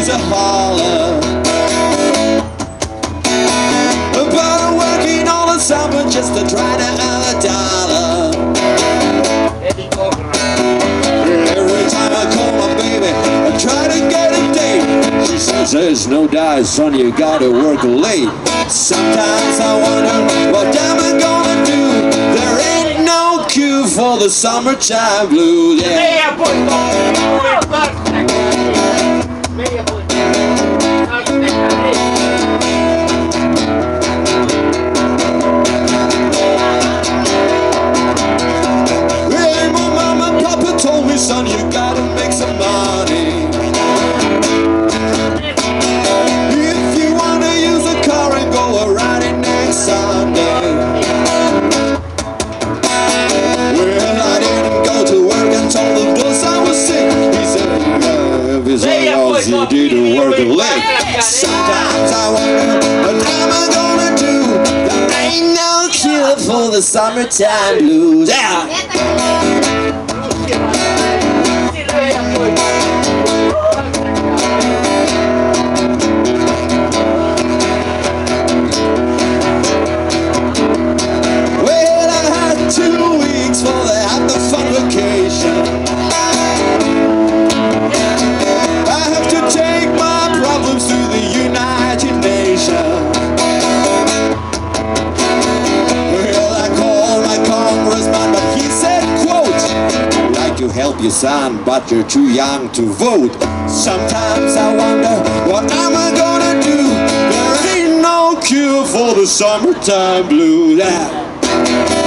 always a holler about working all the summer just to try to earn a dollar. Every time I call my baby I try to get a date, she says there's no doubt, son, you gotta work late. Sometimes I wonder what am I gonna do, there ain't no cure for the summertime blues. Yeah. Hey, my mama and papa told me, son, you gotta make some money. If you wanna use a car and go riding next Sunday. Well, I didn't go to work and told the boss I was sick. He said, yeah, if it's all else you didn't work a lick. Sometimes I wonder what am I gonna do, there ain't no cure for the summertime blues. Yeah. Well, I had 2 weeks for the Have the Fun vacation. I have to take my problems to the United Nations. Well, I called my congressman, but he said, quote, I'd like to help you, son, but you're too young to vote. Sometimes I wonder, what am I gonna do? There ain't no cure for the summertime blues.